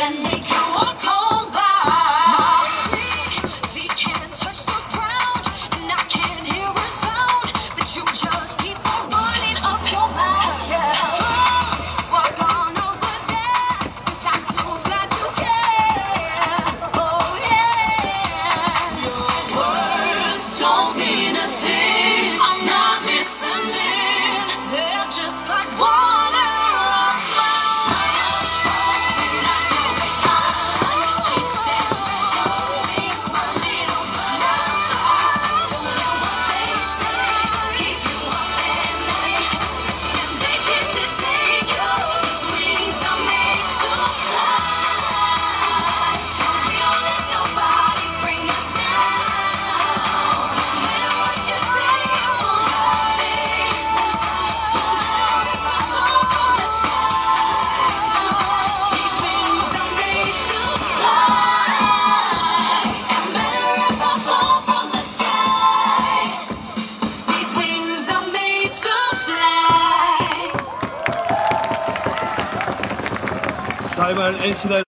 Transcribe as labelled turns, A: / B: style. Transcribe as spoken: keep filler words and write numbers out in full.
A: then they can walk on by. My feet can't touch the ground, and I can't hear a sound, but you just keep on running up your mouth. Yeah. Walk on over there, 'cause I'm too fly to care. Oh yeah. Your words don't mean a thing. I'm not listening. They're just like water off my
B: 사이발 엔씨다.